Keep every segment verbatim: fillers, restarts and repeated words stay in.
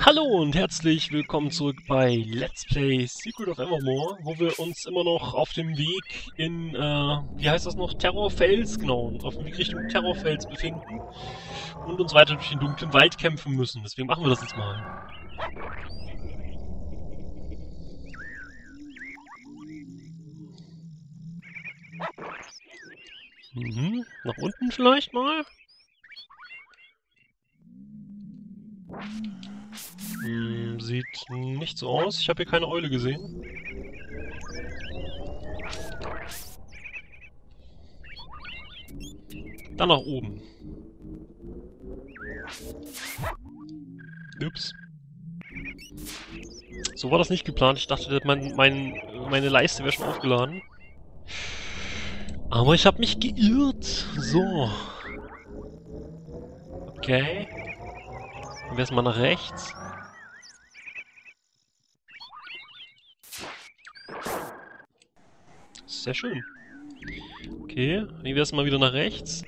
Hallo und herzlich willkommen zurück bei Let's Play Secret of Evermore, wo wir uns immer noch auf dem Weg in, äh, wie heißt das noch? Terrorfels, genau, auf dem Weg Richtung Terrorfels befinden und uns weiter durch den dunklen Wald kämpfen müssen. Deswegen machen wir das jetzt mal. Mhm, nach unten vielleicht mal? Hm, sieht nicht so aus. Ich habe hier keine Eule gesehen. Dann nach oben. Ups. So war das nicht geplant. Ich dachte, mein, mein, meine Leiste wäre schon aufgeladen. Aber ich habe mich geirrt. So. Okay. Dann wäre es mal nach rechts. Sehr schön. Okay, wie wäre es mal wieder nach rechts?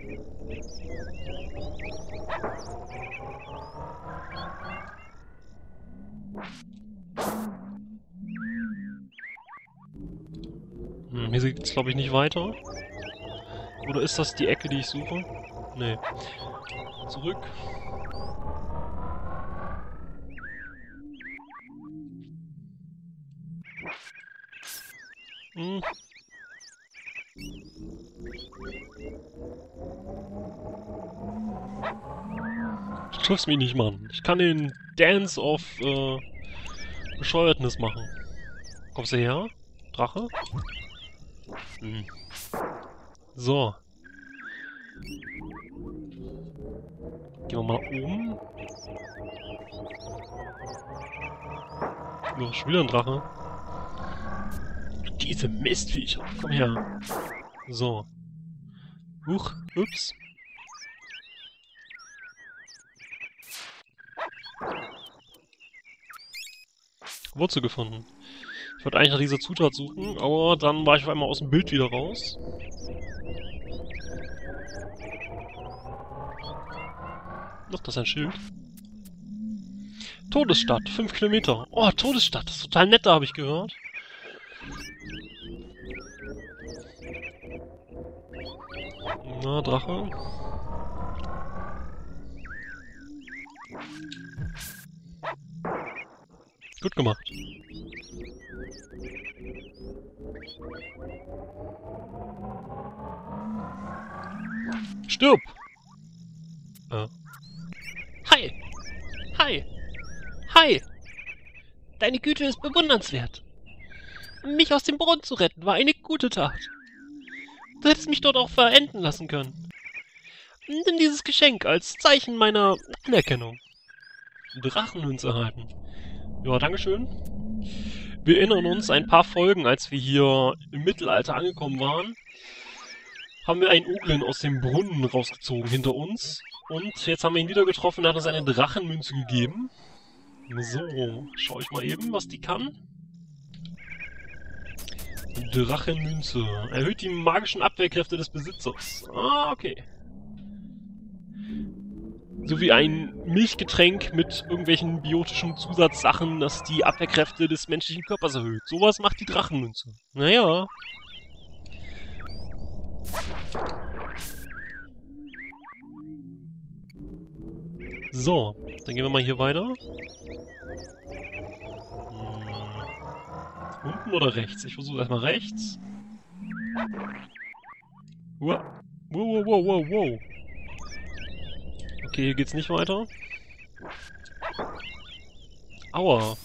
Hm, hier geht es, glaube ich, nicht weiter. Oder ist das die Ecke, die ich suche? Nee. Zurück. Hm. Du triffst mich nicht, Mann. Ich kann den Dance of äh, Bescheuertnis machen. Kommst du her? Drache? Hm. So. Gehen wir mal nach oben. Oh, schon wieder ein Drache. Diese Mistviecher. Komm her. So. Huch. Ups. Wurzel gefunden. Ich wollte eigentlich nach dieser Zutat suchen, aber dann war ich auf einmal aus dem Bild wieder raus. Ach, das ist ein Schild. Todesstadt, fünf Kilometer. Oh, Todesstadt, das ist total nett, da habe ich gehört. Na, Drache. Gut gemacht. Stirb! Äh. Hi! Hi! Hi! Deine Güte ist bewundernswert. Mich aus dem Brunnen zu retten, war eine gute Tat. Du hättest mich dort auch verenden lassen können. Nimm dieses Geschenk als Zeichen meiner Anerkennung. Drachenmünze erhalten. Ja, dankeschön. Wir erinnern uns, ein paar Folgen, als wir hier im Mittelalter angekommen waren, haben wir einen Uglin aus dem Brunnen rausgezogen hinter uns. Und jetzt haben wir ihn wieder getroffen und er hat uns eine Drachenmünze gegeben. So, schau ich mal eben, was die kann. Drachenmünze. Erhöht die magischen Abwehrkräfte des Besitzers. Ah, okay. Sowie ein Milchgetränk mit irgendwelchen biotischen Zusatzsachen, das die Abwehrkräfte des menschlichen Körpers erhöht. Sowas macht die Drachenmünze. Naja. So, dann gehen wir mal hier weiter. Hm. Unten oder rechts? Ich versuche erstmal rechts. Wow, wow, wow, wow, wow. Okay, hier geht's nicht weiter. Aua.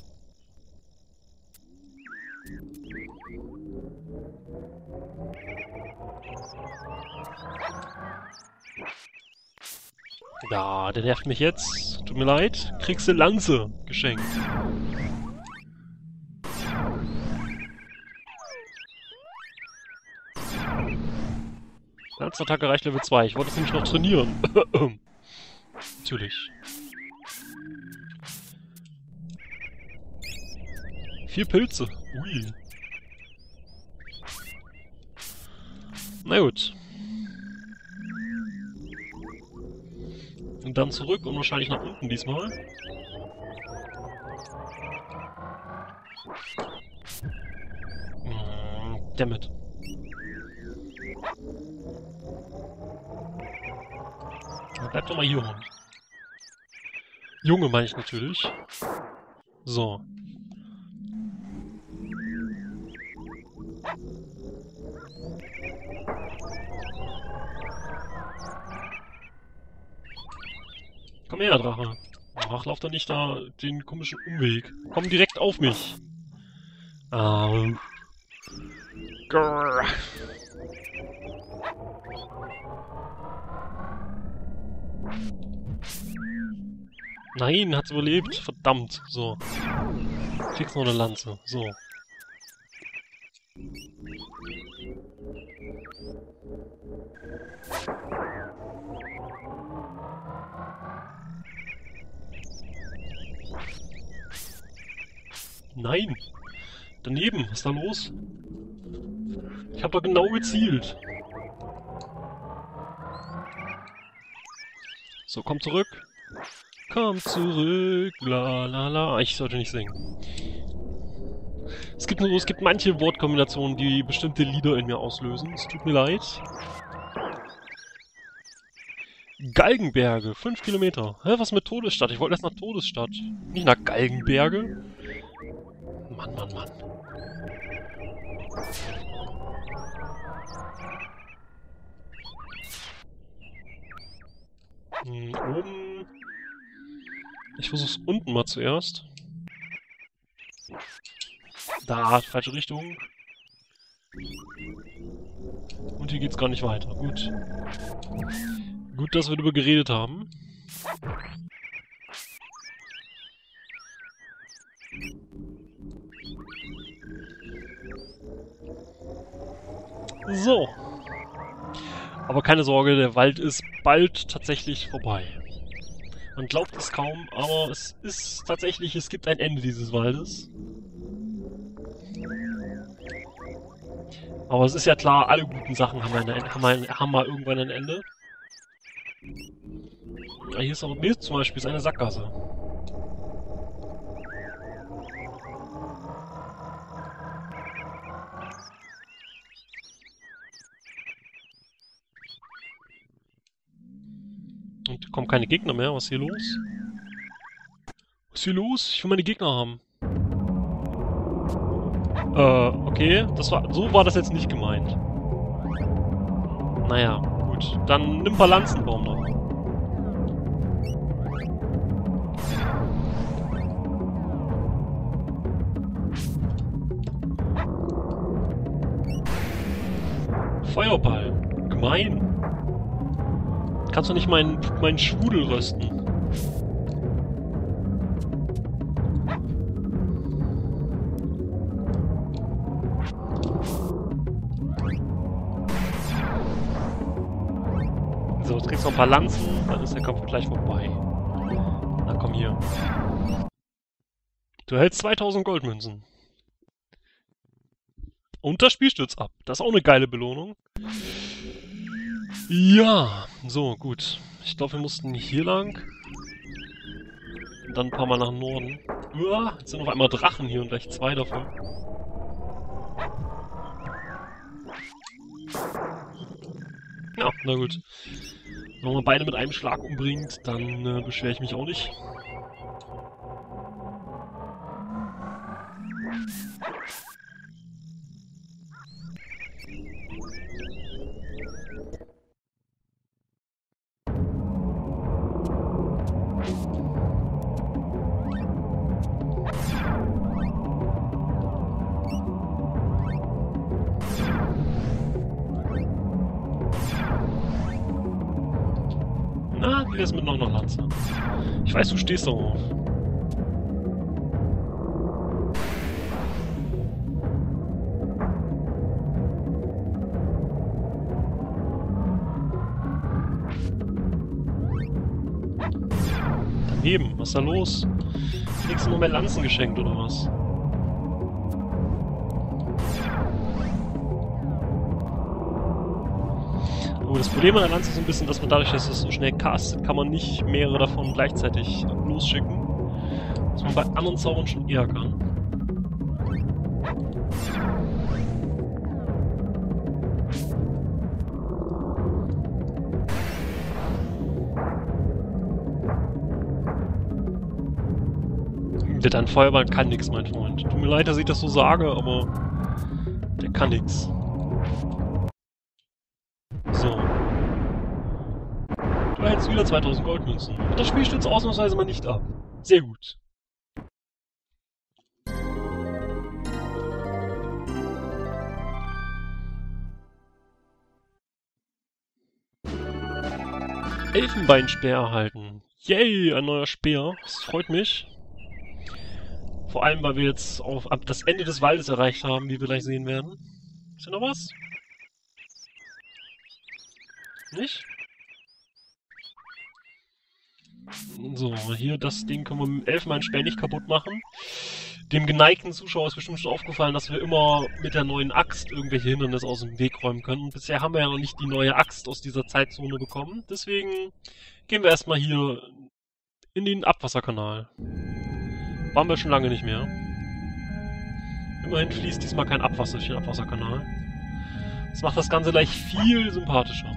Ja, der nervt mich jetzt. Tut mir leid. Kriegst du Lanze geschenkt. Lanzattacke reicht Level zwei. Ich wollte es nämlich noch trainieren. Natürlich. Vier Pilze. Ui. Na gut. Und dann zurück und wahrscheinlich nach unten diesmal. Mm, dammit. Bleib doch mal hier rum. Junge meine ich natürlich. So. Komm her, Drache. Ach, lauf doch nicht da den komischen Umweg. Komm direkt auf mich. Ähm. Grrr. Nein, hat's überlebt. Verdammt. So. Kriegst noch eine Lanze. So. Nein! Daneben, was ist da los? Ich hab doch genau gezielt. So, komm zurück. Komm zurück, la la la. Ich sollte nicht singen. Es gibt nur, es gibt manche Wortkombinationen, die bestimmte Lieder in mir auslösen. Es tut mir leid. Galgenberge, fünf Kilometer. Hä, was mit Todesstadt? Ich wollte erst nach Todesstadt. Nicht nach Galgenberge. Mann, Mann, Mann. Hm, oben... Ich versuch's unten mal zuerst. Da, falsche Richtung. Und hier geht's gar nicht weiter. Gut. Gut, dass wir darüber geredet haben. So. Aber keine Sorge, der Wald ist bald tatsächlich vorbei. Man glaubt es kaum, aber es ist tatsächlich, es gibt ein Ende dieses Waldes. Aber es ist ja klar, alle guten Sachen haben, eine, haben, ein, haben mal irgendwann ein Ende. Hier ist auch hier zum Beispiel ist eine Sackgasse. Und kommen keine Gegner mehr. Was ist hier los? Was ist hier los? Ich will meine Gegner haben. Äh, okay. Das war, so war das jetzt nicht gemeint. Naja, gut. Dann nimm ein paar Lanzenbaum noch. Feuerball. Gemein. Kannst du nicht meinen, meinen Schwudel rösten? So, du kriegst noch ein paar Lanzen, dann ist der Kampf gleich vorbei. Na komm hier. Du hältst zweitausend Goldmünzen. Und das Spiel stürzt ab. Das ist auch eine geile Belohnung. Ja, so, gut. Ich glaube, wir mussten hier lang. Und dann ein paar Mal nach Norden. Uah, jetzt sind auf einmal Drachen hier und gleich zwei davon. Ja, na gut. Wenn man beide mit einem Schlag umbringt, dann äh, beschwere ich mich auch nicht. Na, wie wär's mit noch einer Lanze? Ich weiß, du stehst darauf. Daneben, was ist da los? Kriegst du noch mehr Lanzen geschenkt, oder was? Oh, das Problem an der Lanze ist ein bisschen, dass man dadurch, dass es so schnell castet, kann man nicht mehrere davon gleichzeitig losschicken. Was man bei anderen Zaubern schon eher kann. Der dein Feuerball kann nix, mein Freund. Tut mir leid, dass ich das so sage, aber der kann nix. So. Du erhältst wieder zweitausend Goldmünzen. Und das Spiel stürzt ausnahmsweise mal nicht ab. Sehr gut. Elfenbeinspeer erhalten. Yay, ein neuer Speer. Das freut mich. Vor allem, weil wir jetzt auf, ab das Ende des Waldes erreicht haben, wie wir gleich sehen werden. Ist hier noch was? Nicht? So, hier das Ding können wir mit dem Elfenbeinspeer nicht kaputt machen. Dem geneigten Zuschauer ist bestimmt schon aufgefallen, dass wir immer mit der neuen Axt irgendwelche Hindernisse aus dem Weg räumen können. Und bisher haben wir ja noch nicht die neue Axt aus dieser Zeitzone bekommen. Deswegen gehen wir erstmal hier in den Abwasserkanal. Waren wir schon lange nicht mehr. Immerhin fließt diesmal kein Abwasser durch den Abwasserkanal. Das macht das Ganze gleich viel sympathischer.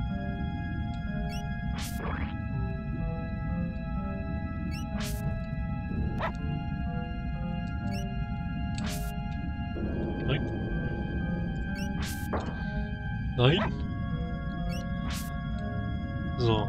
Nein. Nein. So.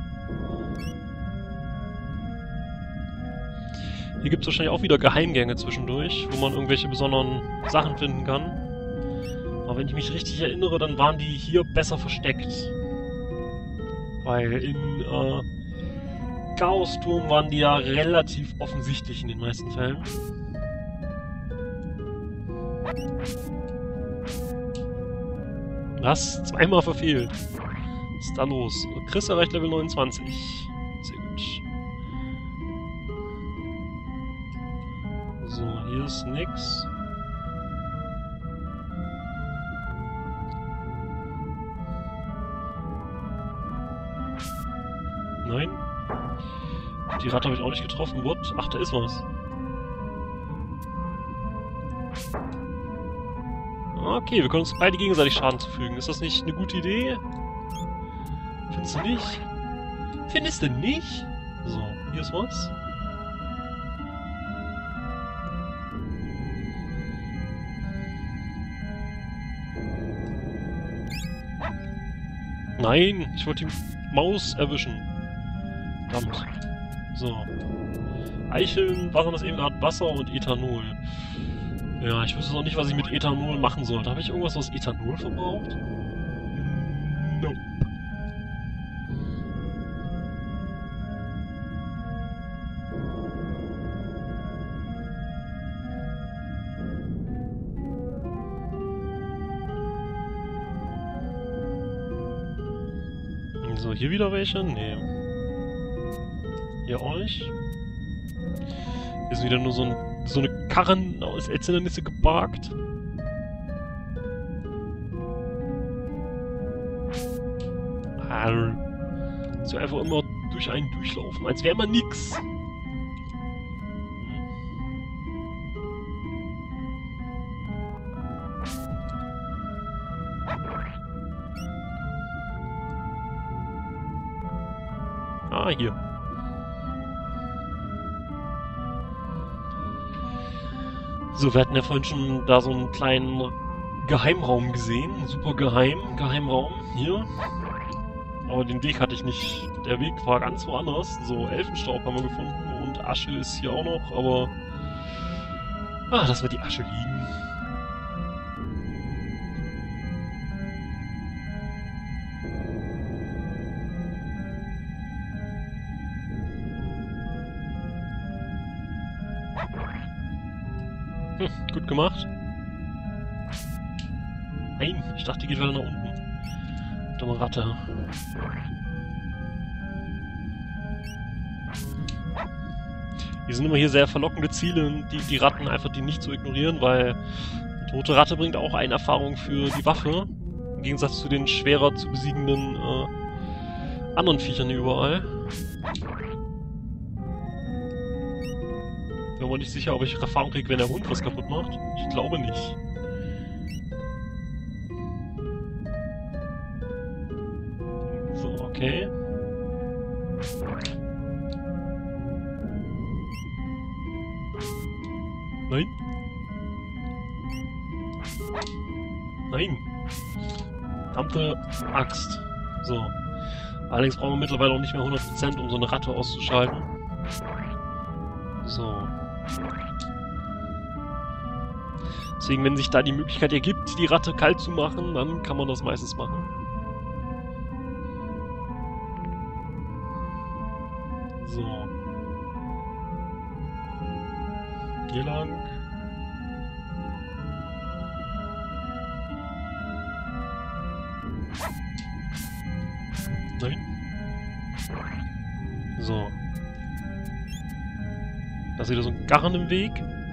Hier gibt es wahrscheinlich auch wieder Geheimgänge zwischendurch, wo man irgendwelche besonderen Sachen finden kann. Aber wenn ich mich richtig erinnere, dann waren die hier besser versteckt. Weil in äh, Chaosturm waren die ja relativ offensichtlich in den meisten Fällen. Was? Zweimal verfehlt. Was ist da los? Chris erreicht Level neunundzwanzig. Sehr gut. So, hier ist nix. Nein. Die Ratte habe ich auch nicht getroffen. What? Ach, da ist was. Okay, wir können uns beide gegenseitig Schaden zufügen. Ist das nicht eine gute Idee? Findest du nicht? Findest du nicht? So, hier ist was. Nein, ich wollte die Maus erwischen. Verdammt. So. Eicheln waren das eben gerade Wasser und Ethanol. Ja, ich wüsste auch nicht, was ich mit Ethanol machen sollte. Habe ich irgendwas, was Ethanol verbraucht? Nope. So, hier wieder welche? Nee. Hier euch? Hier ist wieder nur so, ein, so eine Karren aus Ätzendernisse geparkt. So einfach immer durch einen durchlaufen, als wäre man nix. Ah, hier. So, wir hatten ja vorhin schon da so einen kleinen Geheimraum gesehen. Super geheim, Geheimraum. Hier. Aber den Weg hatte ich nicht. Der Weg war ganz woanders. So, Elfenstaub haben wir gefunden und Asche ist hier auch noch, aber... Ah, lassen wir die Asche liegen. Hm, gut gemacht. Nein, ich dachte, die geht weiter nach unten. Dumme Ratte. Die sind immer hier sehr verlockende Ziele, die, die Ratten einfach die nicht zu ignorieren, weil eine tote Ratte bringt auch eine Erfahrung für die Waffe. Im Gegensatz zu den schwerer zu besiegenden äh, anderen Viechern hier überall. Ich bin mir nicht sicher, ob ich Erfahrung kriege, wenn der Hund was kaputt macht. Ich glaube nicht. So, okay. Nein. Nein. Verdammte Axt. So. Allerdings brauchen wir mittlerweile auch nicht mehr hundert Prozent, um so eine Ratte auszuschalten. So. Deswegen, wenn sich da die Möglichkeit ergibt, die Ratte kalt zu machen, dann kann man das meistens machen. So. Hier lang. Nein. So. Da ist wieder so ein Garren im Weg.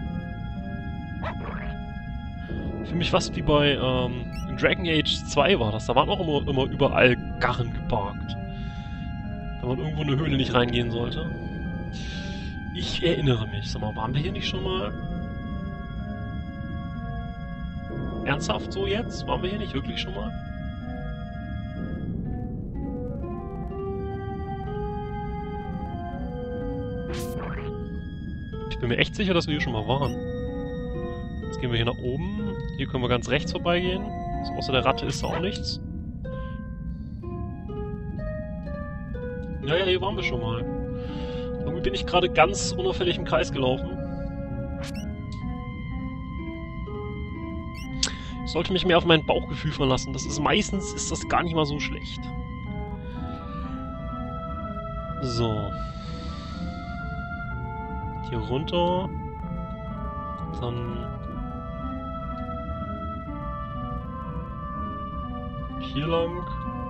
Für mich fast wie bei ähm, in Dragon Age zwei war das. Da waren auch immer, immer überall Garren geparkt. Wenn man irgendwo in eine Höhle nicht reingehen sollte. Ich erinnere mich. Sag mal, waren wir hier nicht schon mal? Ernsthaft so jetzt? Waren wir hier nicht wirklich schon mal? Ich bin mir echt sicher, dass wir hier schon mal waren. Jetzt gehen wir hier nach oben. Hier können wir ganz rechts vorbeigehen. Also außer der Ratte ist da auch nichts. Ja, ja, hier waren wir schon mal. Irgendwie bin ich gerade ganz unauffällig im Kreis gelaufen. Ich sollte mich mehr auf mein Bauchgefühl verlassen. Das ist meistens ist das gar nicht mal so schlecht. So. Hier runter. Dann hier lang.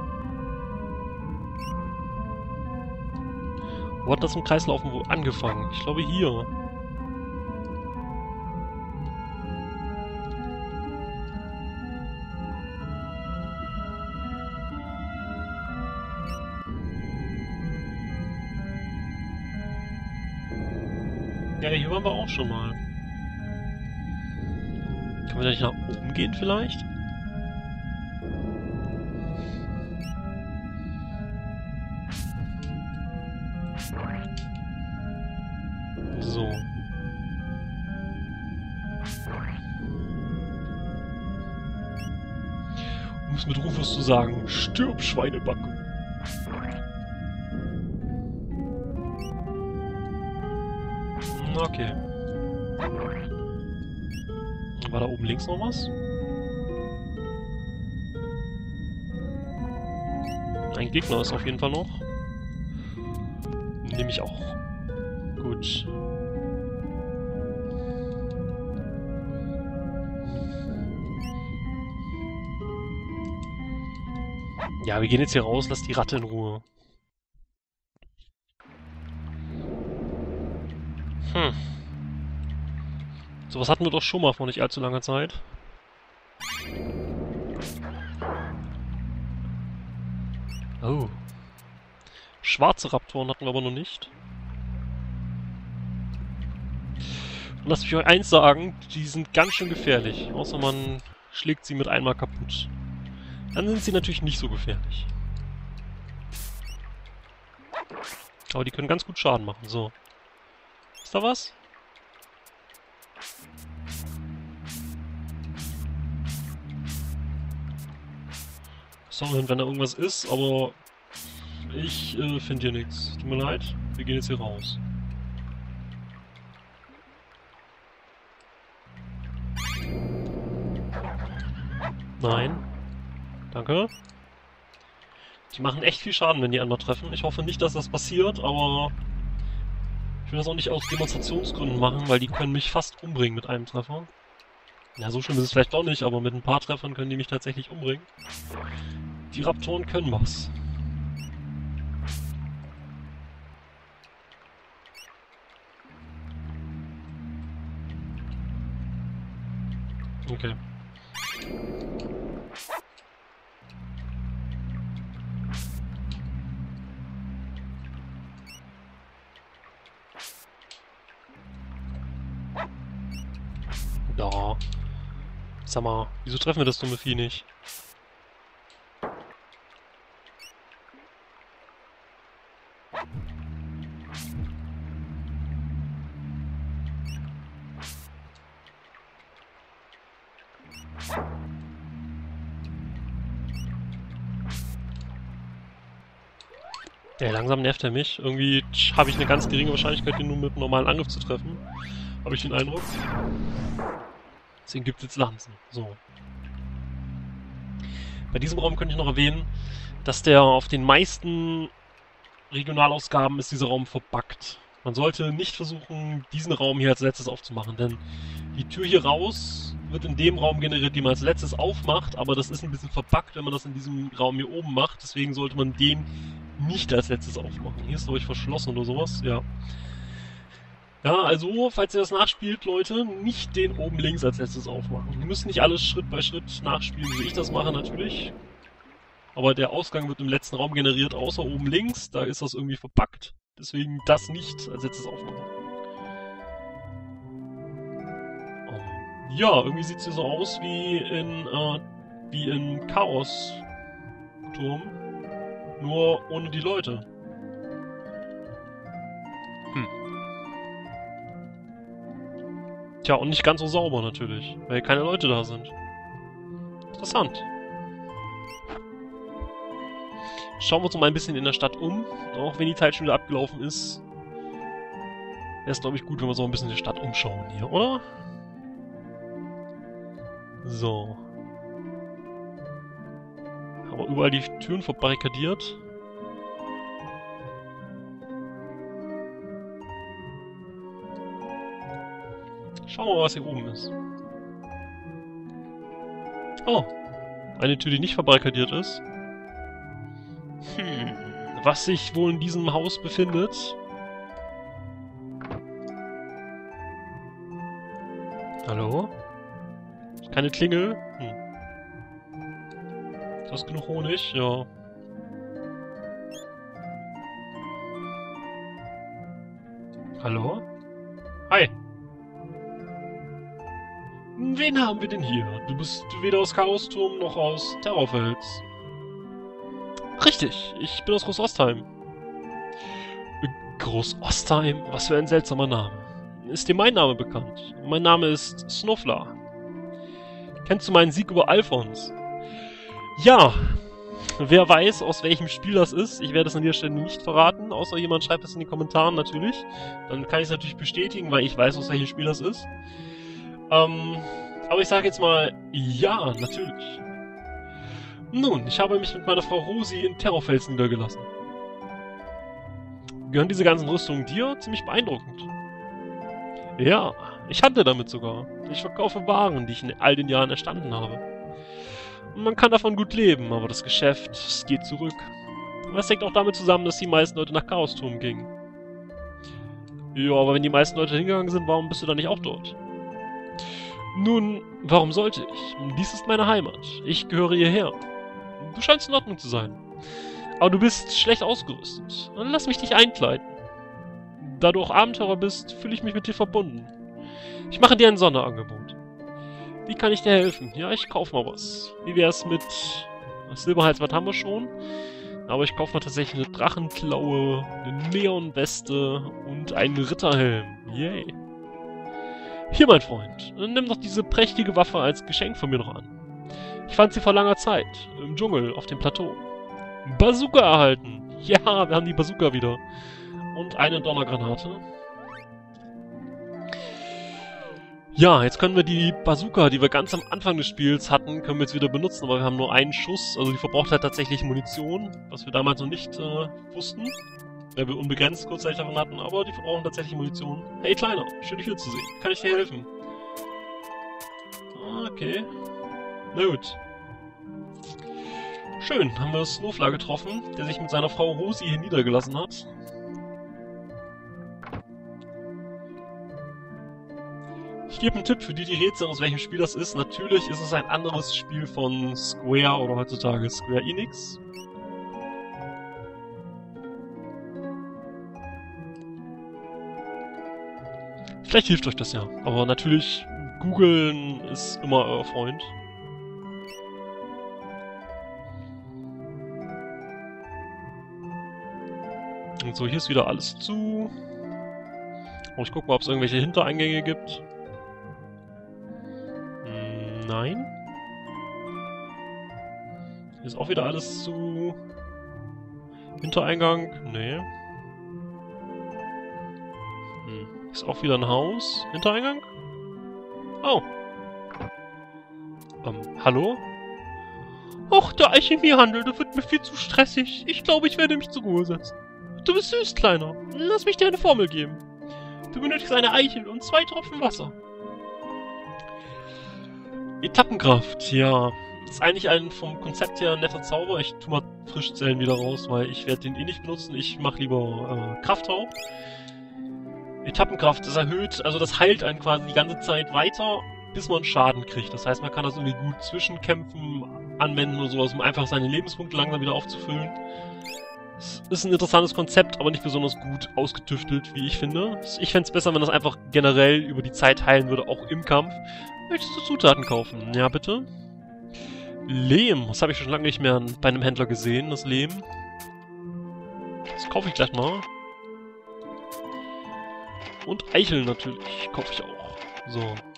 Wo hat das im Kreislaufen wo angefangen? Ich glaube hier. Ja, hier waren wir auch schon mal. Können wir da nicht nach oben gehen vielleicht? So. Um es mit Rufus zu sagen, stirb, Schweinebacke. Okay. War da oben links noch was? Ein Gegner ist auf jeden Fall noch. Nehme ich auch. Gut. Ja, wir gehen jetzt hier raus, lass die Ratte in Ruhe. Hm. Sowas hatten wir doch schon mal vor nicht allzu langer Zeit. Oh. Schwarze Raptoren hatten wir aber noch nicht. Und lasst mich euch eins sagen, die sind ganz schön gefährlich. Außer man schlägt sie mit einmal kaputt. Dann sind sie natürlich nicht so gefährlich. Aber die können ganz gut Schaden machen. So. Ist da was? Sorry, wenn da irgendwas ist, aber ich äh, finde hier nichts. Tut mir leid, wir gehen jetzt hier raus. Nein. Danke. Die machen echt viel Schaden, wenn die andere treffen. Ich hoffe nicht, dass das passiert, aber ich will das auch nicht aus Demonstrationsgründen machen, weil die können mich fast umbringen mit einem Treffer. Ja, so schlimm ist es vielleicht doch nicht, aber mit ein paar Treffern können die mich tatsächlich umbringen. Die Raptoren können was. Okay. Ja. Sag mal, wieso treffen wir das dumme Vieh nicht? Ja, langsam nervt er mich. Irgendwie habe ich eine ganz geringe Wahrscheinlichkeit, ihn nur mit einem normalen Angriff zu treffen. Habe ich den Eindruck. Deswegen gibt es jetzt Lanzen. So. Bei diesem Raum könnte ich noch erwähnen, dass der auf den meisten Regionalausgaben ist dieser Raum verbuggt. Man sollte nicht versuchen, diesen Raum hier als letztes aufzumachen, denn die Tür hier raus wird in dem Raum generiert, den man als letztes aufmacht, aber das ist ein bisschen verbuggt, wenn man das in diesem Raum hier oben macht, deswegen sollte man den nicht als letztes aufmachen. Hier ist, glaube ich, verschlossen oder sowas, ja. Ja, also, falls ihr das nachspielt, Leute, nicht den oben links als letztes aufmachen. Wir müssen nicht alles Schritt bei Schritt nachspielen, wie ich das mache, natürlich. Aber der Ausgang wird im letzten Raum generiert, außer oben links. Da ist das irgendwie verpackt. Deswegen das nicht als letztes aufmachen. Um, ja, irgendwie sieht es hier so aus wie in, äh, wie in Chaos-Turm. Nur ohne die Leute. Hm. Tja, und nicht ganz so sauber natürlich, weil keine Leute da sind. Interessant. Schauen wir uns noch mal ein bisschen in der Stadt um. Auch wenn die Zeit schon wieder abgelaufen ist. Wäre es, glaube ich, gut, wenn wir uns noch ein bisschen in der Stadt umschauen hier, oder? So. Haben wir überall die Türen verbarrikadiert. Schauen wir mal, was hier oben ist. Oh. Eine Tür, die nicht verbarrikadiert ist. Hm, was sich wohl in diesem Haus befindet? Hallo? Keine Klingel? Hm. Ist das genug Honig? Ja. Hallo? Hi! Wen haben wir denn hier? Du bist weder aus Chaosturm noch aus Terrorfels. Richtig, ich bin aus Groß-Ostheim. Groß-Ostheim? Was für ein seltsamer Name. Ist dir mein Name bekannt? Mein Name ist Snowfla. Kennst du meinen Sieg über Alphons? Ja. Wer weiß, aus welchem Spiel das ist, ich werde es an dieser Stelle nicht verraten, außer jemand schreibt es in die Kommentare natürlich. Dann kann ich es natürlich bestätigen, weil ich weiß, aus welchem Spiel das ist. Ähm, aber ich sage jetzt mal, ja, natürlich. Nun, ich habe mich mit meiner Frau Rosi in Terrorfels niedergelassen. Gehören diese ganzen Rüstungen dir? Ziemlich beeindruckend. Ja, ich handle damit sogar. Ich verkaufe Waren, die ich in all den Jahren erstanden habe. Und man kann davon gut leben, aber das Geschäft, es geht zurück. Das hängt auch damit zusammen, dass die meisten Leute nach Chaosturm gingen. Ja, aber wenn die meisten Leute hingegangen sind, warum bist du dann nicht auch dort? Nun, warum sollte ich? Dies ist meine Heimat. Ich gehöre hierher. Du scheinst in Ordnung zu sein. Aber du bist schlecht ausgerüstet. Dann lass mich dich einkleiden. Da du auch Abenteurer bist, fühle ich mich mit dir verbunden. Ich mache dir ein Sonderangebot. Wie kann ich dir helfen? Ja, ich kaufe mal was. Wie wär's mit... Das Silberhalsband haben wir schon. Aber ich kaufe mal tatsächlich eine Drachenklaue, eine Neonweste und einen Ritterhelm. Yay. Hier, mein Freund, nimm doch diese prächtige Waffe als Geschenk von mir noch an. Ich fand sie vor langer Zeit, im Dschungel, auf dem Plateau. Bazooka erhalten! Ja, wir haben die Bazooka wieder. Und eine Donnergranate. Ja, jetzt können wir die Bazooka, die wir ganz am Anfang des Spiels hatten, können wir jetzt wieder benutzen, aber wir haben nur einen Schuss. Also die verbraucht halt tatsächlich Munition, was wir damals noch nicht äh, wussten. Weil wir unbegrenzt kurzzeitig davon hatten, aber die verbrauchen tatsächlich Munition. Hey Kleiner, schön dich hier zu sehen. Kann ich dir helfen? Okay. Na gut. Schön, haben wir Snowfla getroffen, der sich mit seiner Frau Rosi hier niedergelassen hat. Ich gebe einen Tipp für die, die Rätsel, aus welchem Spiel das ist. Natürlich ist es ein anderes Spiel von Square oder heutzutage Square Enix. Vielleicht hilft euch das ja. Aber natürlich, googeln ist immer euer Freund. Und so, hier ist wieder alles zu. Oh, ich guck mal, ob es irgendwelche Hintereingänge gibt. Hm, nein. Hier ist auch wieder alles zu. Hintereingang? Nee. Hm. Ist auch wieder ein Haus. Hintereingang? Oh. Ähm, hallo? Och, der Alchemiehandel, der wird mir viel zu stressig. Ich glaube, ich werde mich zur Ruhe setzen. Du bist süß, Kleiner. Lass mich dir eine Formel geben. Du benötigst eine Eichel und zwei Tropfen Wasser. Etappenkraft, ja. Das ist eigentlich ein vom Konzept her netter Zauber. Ich tue mal Frischzellen wieder raus, weil ich werde den eh nicht benutzen. Ich mache lieber äh, Krafthau. Etappenkraft ist erhöht, also das heilt einen quasi die ganze Zeit weiter, bis man Schaden kriegt. Das heißt, man kann das irgendwie gut Zwischenkämpfen anwenden oder sowas, um einfach seine Lebenspunkte langsam wieder aufzufüllen. Es ist ein interessantes Konzept, aber nicht besonders gut ausgetüftelt, wie ich finde. Ich fände es besser, wenn das einfach generell über die Zeit heilen würde, auch im Kampf. Möchtest du Zutaten kaufen? Ja, bitte. Lehm. Das habe ich schon lange nicht mehr bei einem Händler gesehen, das Lehm. Das kaufe ich gleich mal. Und Eicheln natürlich. Kaufe ich auch. So.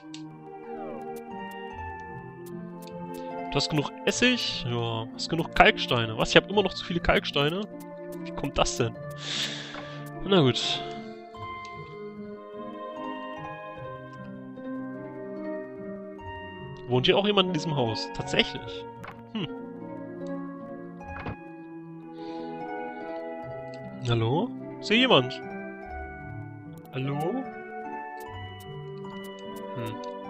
Du hast genug Essig? Ja. Hast genug Kalksteine? Was? Ich habe immer noch zu viele Kalksteine? Wie kommt das denn? Na gut. Wohnt hier auch jemand in diesem Haus? Tatsächlich. Hm. Hallo? Ist hier jemand? Hallo? Hm.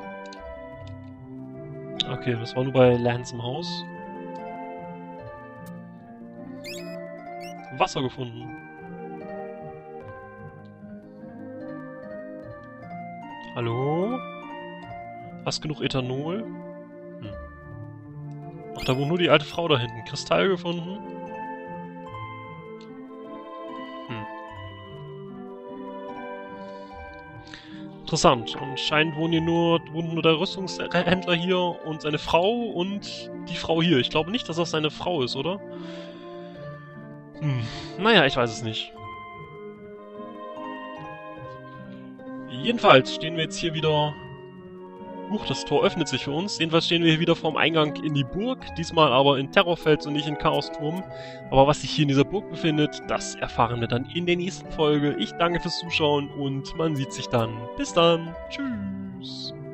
Okay, das war nur bei Lance im Haus. Wasser gefunden. Hallo? Hast genug Ethanol? Hm. Ach, da wohnt nur die alte Frau da hinten. Kristall gefunden? Hm. Interessant. Anscheinend wohnen hier nur, wohnt nur der Rüstungshändler hier und seine Frau und die Frau hier. Ich glaube nicht, dass das seine Frau ist, oder? Hm. Naja, ich weiß es nicht. Jedenfalls stehen wir jetzt hier wieder... Huch, das Tor öffnet sich für uns. Jedenfalls stehen wir hier wieder vorm Eingang in die Burg. Diesmal aber in Terrorfels und nicht in Chaosturm. Aber was sich hier in dieser Burg befindet, das erfahren wir dann in der nächsten Folge. Ich danke fürs Zuschauen und man sieht sich dann. Bis dann. Tschüss.